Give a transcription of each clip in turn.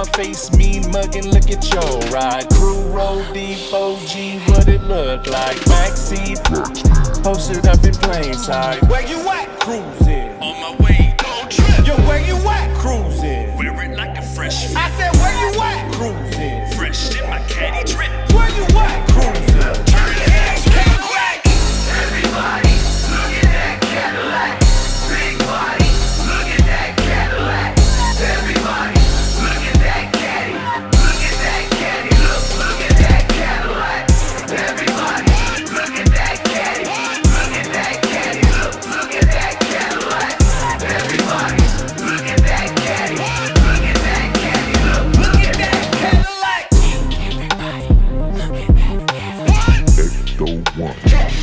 face, mean mugging, look at your ride. Crew roll deep, OG, what it look like? Backseat, posted up in plain sight. Where you at? Cruising. On my way, don't trip. Yo, where you at? Cruising. Wear it like a fresh fit. I said, where you at? Cruising. Fresh in my caddy drip. Where you at? Cruising. Turn it ass Cadillac. Everybody, look at that Cadillac. Big body, look at that Cadillac. Everybody, look at that caddy. Look at that caddy. Look at that Cadillac. Everybody, look at that caddy. Look at that caddy. Look at that Cadillac. Everybody, look at that caddy. Look at that caddy. Look at that Cadillac. Everybody, look at that Cadillac. Ecto One.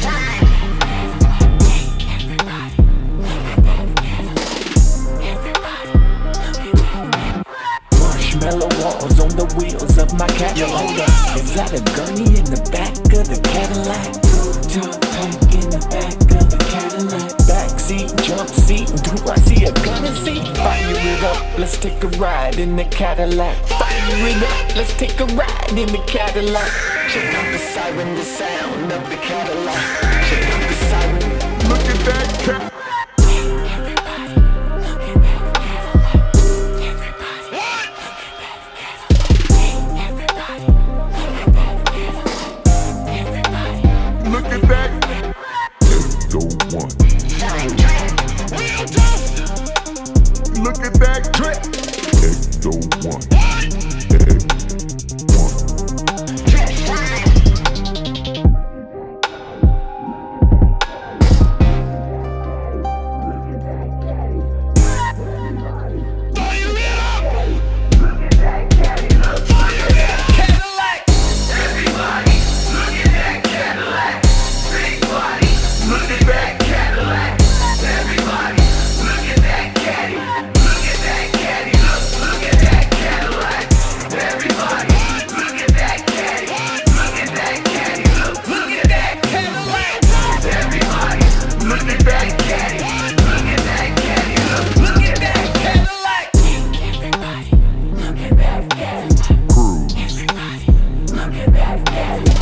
Marshmallow walls on the wheels of my Cadillac. Is that a gurney in the back of the Cadillac? Top pack in the back of the Cadillac. Backseat, jump seat, do I see a gunner seat? Fire it up, let's take a ride in the Cadillac. Fire it up, let's take a ride in the Cadillac. Check out the siren, the sound of the Cadillac. Check out the siren, look at that Cadillac. Look at that. Ecto One. Look at that drip. Ecto One. Ecto One. Everybody, look at that Cadillac. Big body, look at that Cadillac. Everybody, look at that caddy. Look at that caddy. Look at that Cadillac. Everybody, look at that caddy. Look at that caddy. Look at that Cadillac. Everybody, look at that caddy. Look at that caddy. Look at that Cadillac. Everybody, look at that caddy. Cruise. Everybody, look at that caddy.